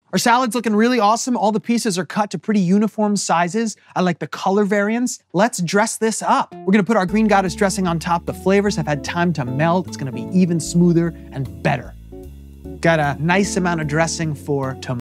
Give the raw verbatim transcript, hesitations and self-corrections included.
Our salad's looking really awesome. All the pieces are cut to pretty uniform sizes. I like the color variants. Let's dress this up. We're gonna put our green goddess dressing on top. The flavors have had time to meld. It's gonna be even smoother and better. Got a nice amount of dressing for tomorrow.